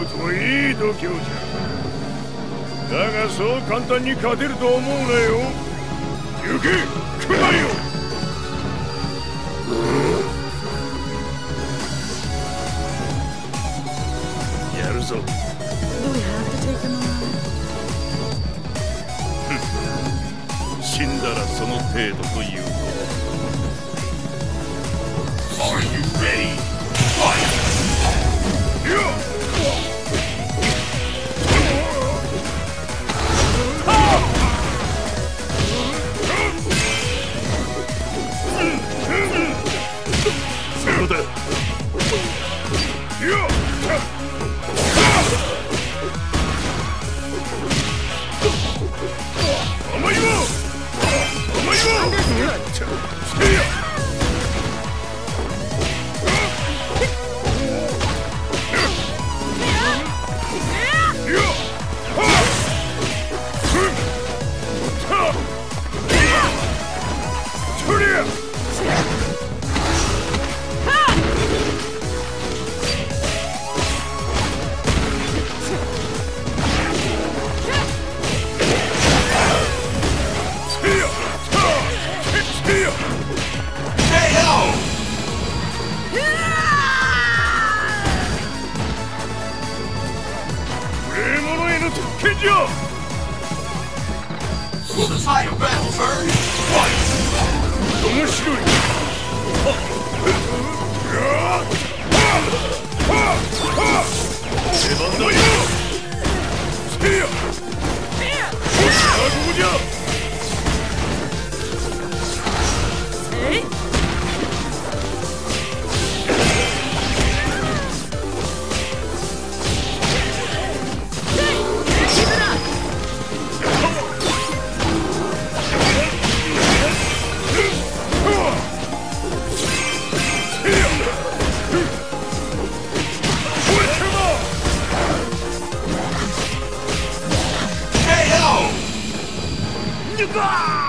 とはいい度胸じゃ。だがそう簡単に勝てると思うなよ。行け、熊よ。やるぞ。死んだらその程度ということ。Are you ready? Fight! Will the tide of battle turn? Fight! 面白い。出番だよ。せや。ここじゃ。KO!